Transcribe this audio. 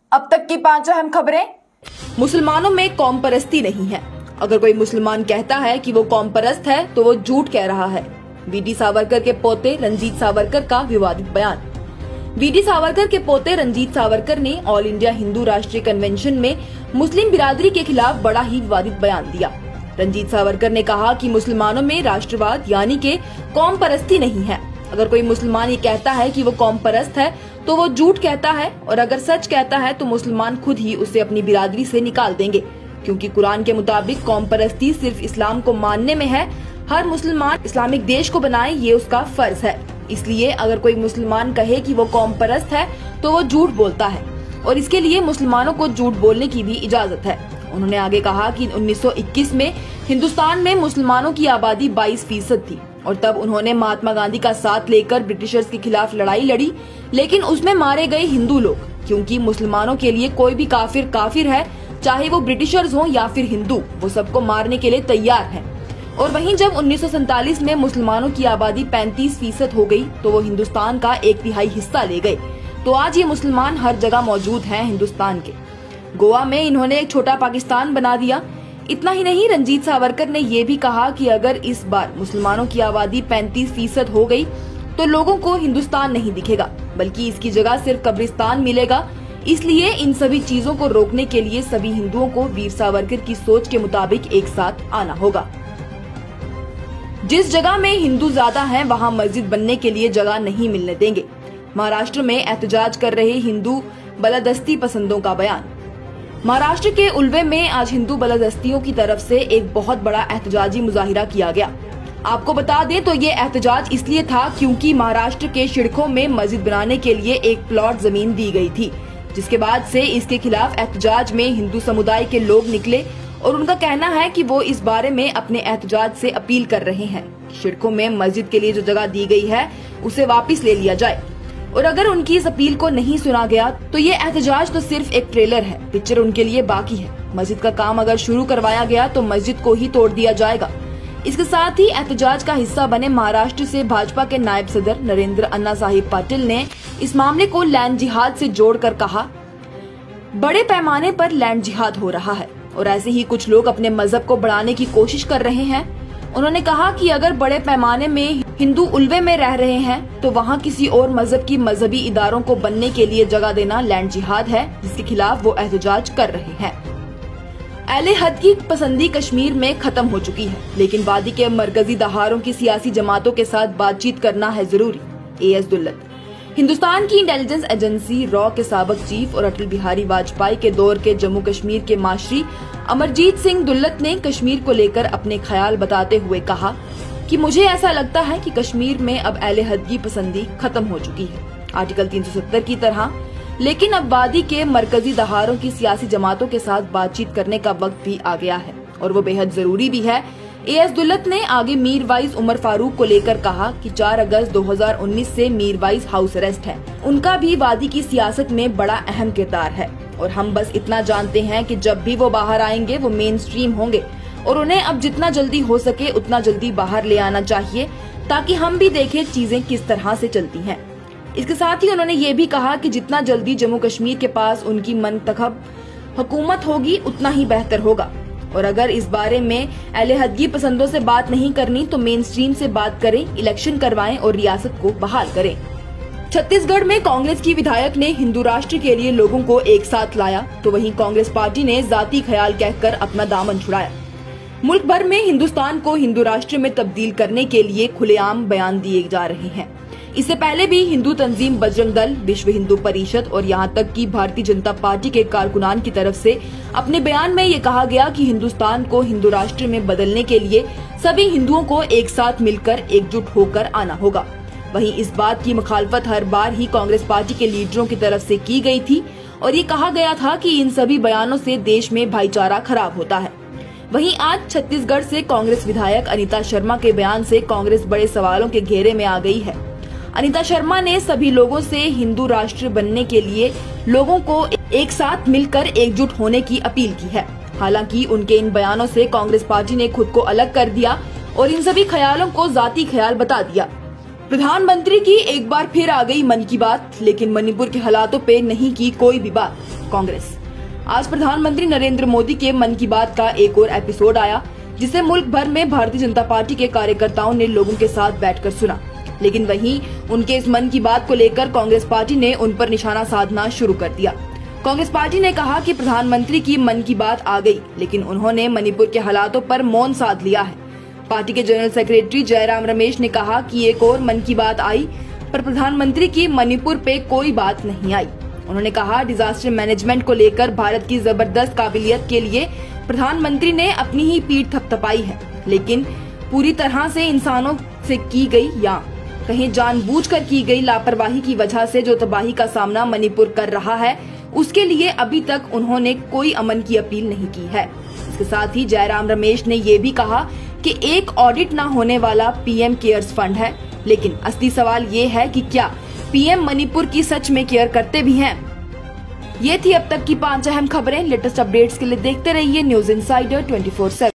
अब तक की 5 अहम खबरें। मुसलमानों में कौम परस्ती नहीं है। अगर कोई मुसलमान कहता है कि वो कौम परस्त है तो वो झूठ कह रहा है। वीडी सावरकर के पोते रंजीत सावरकर का विवादित बयान। वीडी सावरकर के पोते रंजीत सावरकर ने ऑल इंडिया हिंदू राष्ट्रीय कन्वेंशन में मुस्लिम बिरादरी के खिलाफ बड़ा ही विवादित बयान दिया। रंजीत सावरकर ने कहा कि मुसलमानों में राष्ट्रवाद यानी के कौम परस्ती नहीं है। अगर कोई मुसलमान ये कहता है कि वो कौम परस्त है तो वो झूठ कहता है, और अगर सच कहता है तो मुसलमान खुद ही उसे अपनी बिरादरी से निकाल देंगे, क्योंकि कुरान के मुताबिक कौम परस्ती सिर्फ इस्लाम को मानने में है। हर मुसलमान इस्लामिक देश को बनाए, ये उसका फर्ज है। इसलिए अगर कोई मुसलमान कहे कि वो कौम परस्त है तो वो झूठ बोलता है, और इसके लिए मुसलमानों को झूठ बोलने की भी इजाजत है। उन्होंने आगे कहा कि 1921 में हिंदुस्तान में मुसलमानों की आबादी 22% थी, और तब उन्होंने महात्मा गांधी का साथ लेकर ब्रिटिशर्स के खिलाफ लड़ाई लड़ी, लेकिन उसमें मारे गए हिंदू लोग, क्योंकि मुसलमानों के लिए कोई भी काफिर काफिर है, चाहे वो ब्रिटिशर्स हों या फिर हिंदू, वो सबको मारने के लिए तैयार है। और वहीं जब 1947 में मुसलमानों की आबादी 35% हो गई तो वो हिंदुस्तान का 1/3 हिस्सा ले गए। तो आज ये मुसलमान हर जगह मौजूद हैं हिंदुस्तान के। गोवा में इन्होंने एक छोटा पाकिस्तान बना दिया। इतना ही नहीं, रंजीत सावरकर ने ये भी कहा कि अगर इस बार मुसलमानों की आबादी 35% हो गई तो लोगों को हिंदुस्तान नहीं दिखेगा, बल्कि इसकी जगह सिर्फ कब्रिस्तान मिलेगा। इसलिए इन सभी चीजों को रोकने के लिए सभी हिंदुओं को वीर सावरकर की सोच के मुताबिक एक साथ आना होगा। जिस जगह में हिंदू ज्यादा हैं, वहां मस्जिद बनने के लिए जगह नहीं मिलने देंगे। महाराष्ट्र में एहतजाज कर रहे हिंदू बलदस्ती पसंदों का बयान। महाराष्ट्र के उल्वे में आज हिंदू बलदस्तियों की तरफ से एक बहुत बड़ा एहतजाजी मुजाहिरा किया गया। आपको बता दें तो ये एहतजाज इसलिए था क्योंकि महाराष्ट्र के शिड़कों में मस्जिद बनाने के लिए एक प्लॉट जमीन दी गई थी, जिसके बाद से इसके खिलाफ एहतजाज में हिंदू समुदाय के लोग निकले, और उनका कहना है कि वो इस बारे में अपने एहतजाज से अपील कर रहे हैं कि शिड़कों में मस्जिद के लिए जो जगह दी गई है उसे वापस ले लिया जाए, और अगर उनकी इस अपील को नहीं सुना गया तो ये एहतजाज तो सिर्फ एक ट्रेलर है, पिक्चर उनके लिए बाकी है। मस्जिद का काम अगर शुरू करवाया गया तो मस्जिद को ही तोड़ दिया जाएगा। इसके साथ ही एहतजाज का हिस्सा बने महाराष्ट्र से भाजपा के नायब सदर नरेंद्र अन्ना साहिब पाटिल ने इस मामले को लैंड जिहाद से जोड़कर कहा, बड़े पैमाने पर लैंड जिहाद हो रहा है और ऐसे ही कुछ लोग अपने मजहब को बढ़ाने की कोशिश कर रहे हैं। उन्होंने कहा कि अगर बड़े पैमाने में हिंदू उल्वे में रह रहे हैं तो वहां किसी और मजहब की मजहबी इदारों को बनने के लिए जगह देना लैंड जिहाद है, जिसके खिलाफ वो एहतजाज कर रहे हैं। अहले हद की पसंदी कश्मीर में खत्म हो चुकी है, लेकिन वादी के मरकजी दहारों की सियासी जमातों के साथ बातचीत करना है जरूरी। एएस दुल्लत। हिंदुस्तान की इंटेलिजेंस एजेंसी रॉ के साबिक चीफ और अटल बिहारी वाजपेयी के दौर के जम्मू कश्मीर के माशरी अमरजीत सिंह दुल्लत ने कश्मीर को लेकर अपने ख्याल बताते हुए कहा कि मुझे ऐसा लगता है कि कश्मीर में अब अहले हद की पसंदी खत्म हो चुकी है, आर्टिकल 370 की तरह, लेकिन अब वादी के मरकजी दहारों की सियासी जमातों के साथ बातचीत करने का वक्त भी आ गया है, और वो बेहद जरूरी भी है। एएस दुल्लत ने आगे मीरवाइज उमर फारूक को लेकर कहा कि 4 अगस्त 2019 से मीरवाइज हाउस अरेस्ट है। उनका भी वादी की सियासत में बड़ा अहम किरदार है, और हम बस इतना जानते हैं कि जब भी वो बाहर आएंगे वो मेन स्ट्रीम होंगे, और उन्हें अब जितना जल्दी हो सके उतना जल्दी बाहर ले आना चाहिए, ताकि हम भी देखें चीजें किस तरह से चलती हैं। इसके साथ ही उन्होंने ये भी कहा कि जितना जल्दी जम्मू कश्मीर के पास उनकी मुंतखब हुकूमत होगी उतना ही बेहतर होगा, और अगर इस बारे में अहले हदगी पसंदों से बात नहीं करनी तो मेन स्ट्रीम से बात करें, इलेक्शन करवाएं और रियासत को बहाल करें। छत्तीसगढ़ में कांग्रेस की विधायक ने हिंदू राष्ट्र के लिए लोगों को एक साथ लाया, तो वहीं कांग्रेस पार्टी ने जाती ख्याल कहकर अपना दामन छुड़ाया। मुल्क भर में हिंदुस्तान को हिंदू राष्ट्र में तब्दील करने के लिए खुलेआम बयान दिए जा रहे हैं। इससे पहले भी हिंदू तंजीम बजरंग दल, विश्व हिंदू परिषद और यहाँ तक कि भारतीय जनता पार्टी के कारकुनान की तरफ से अपने बयान में ये कहा गया कि हिंदुस्तान को हिंदू राष्ट्र में बदलने के लिए सभी हिंदुओं को एक साथ मिलकर एकजुट होकर आना होगा। वहीं इस बात की मुखालफत हर बार ही कांग्रेस पार्टी के लीडरों की तरफ से की गई थी, और ये कहा गया था कि इन सभी बयानों से देश में भाईचारा खराब होता है। वहीं आज छत्तीसगढ़ से कांग्रेस विधायक अनीता शर्मा के बयान से कांग्रेस बड़े सवालों के घेरे में आ गई है। अनीता शर्मा ने सभी लोगों से हिंदू राष्ट्र बनने के लिए लोगों को एक साथ मिलकर एकजुट होने की अपील की है। हालांकि उनके इन बयानों से कांग्रेस पार्टी ने खुद को अलग कर दिया और इन सभी ख्यालों को जाती ख्याल बता दिया। प्रधानमंत्री की एक बार फिर आ गई मन की बात, लेकिन मणिपुर के हालातों पे नहीं की कोई भी बात। कांग्रेस। आज प्रधानमंत्री नरेंद्र मोदी के मन की बात का एक और एपिसोड आया, जिसे मुल्क भर में भारतीय जनता पार्टी के कार्यकर्ताओं ने लोगों के साथ बैठकर सुना। लेकिन वहीं उनके इस मन की बात को लेकर कांग्रेस पार्टी ने उन पर निशाना साधना शुरू कर दिया। कांग्रेस पार्टी ने कहा कि प्रधानमंत्री की मन की बात आ गई, लेकिन उन्होंने मणिपुर के हालातों पर मौन साध लिया है। पार्टी के जनरल सेक्रेटरी जयराम रमेश ने कहा कि एक और मन की बात आई, पर प्रधानमंत्री की मणिपुर पे कोई बात नहीं आई। उन्होंने कहा, डिजास्टर मैनेजमेंट को लेकर भारत की जबरदस्त काबिलियत के लिए प्रधानमंत्री ने अपनी ही पीठ थपथपाई है, लेकिन पूरी तरह से इंसानों से की गई या कहीं जानबूझकर की गई लापरवाही की वजह से जो तबाही का सामना मणिपुर कर रहा है, उसके लिए अभी तक उन्होंने कोई अमन की अपील नहीं की है। इसके साथ ही जयराम रमेश ने ये भी कहा कि एक ऑडिट न होने वाला पीएम केयर्स फंड है, लेकिन असली सवाल ये है कि क्या पीएम मणिपुर की सच में केयर करते भी हैं। ये थी अब तक की 5 अहम खबरें। लेटेस्ट अपडेट्स के लिए देखते रहिए न्यूज इनसाइडर 24/7।